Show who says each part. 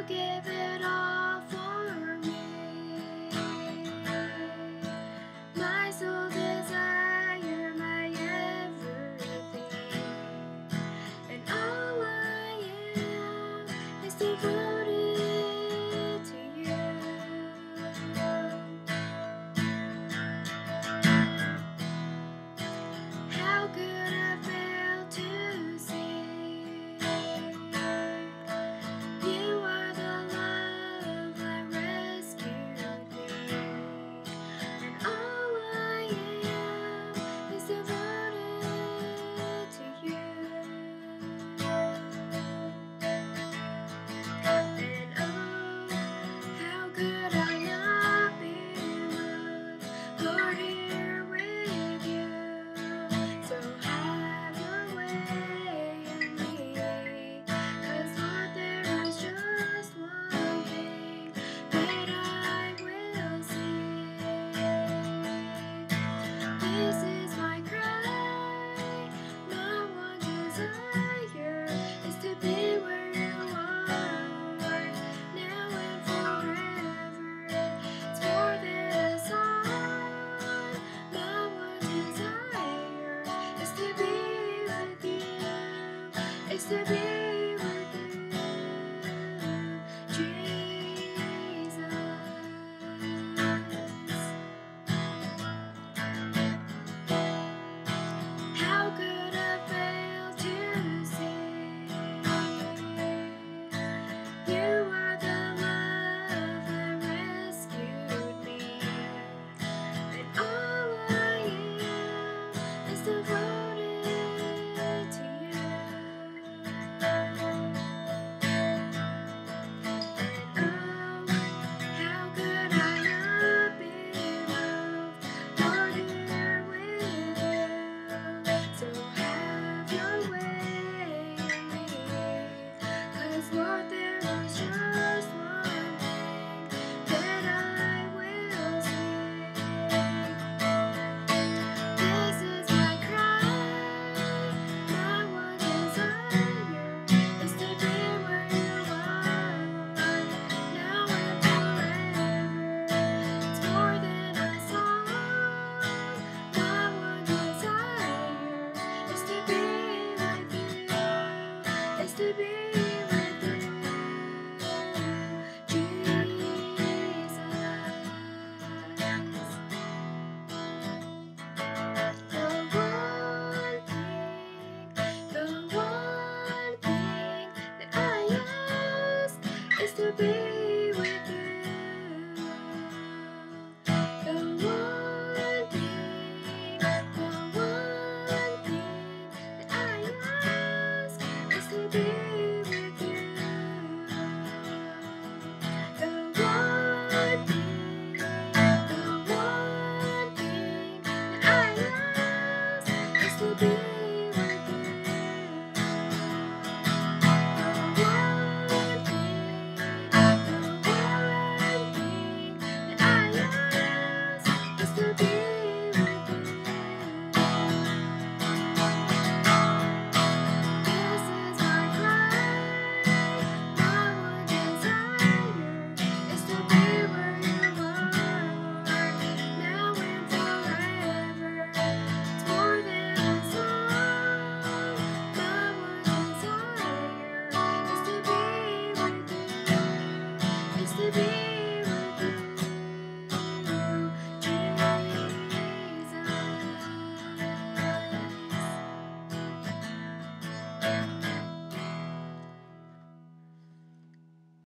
Speaker 1: give it all for me. My sole desire, my everything, and all I am is devoted to you. How could I fail to see? You are the love that rescued me, and all I am is devoted to you. And oh, how could I not be loved, Lord, here with you? So have your way in me, 'cause Lord, there is just one thing that I will sing. This is my cry, my one desire is to be where you are, Lord, now and forever. It's more than a song, my one desire is to be with you, is to be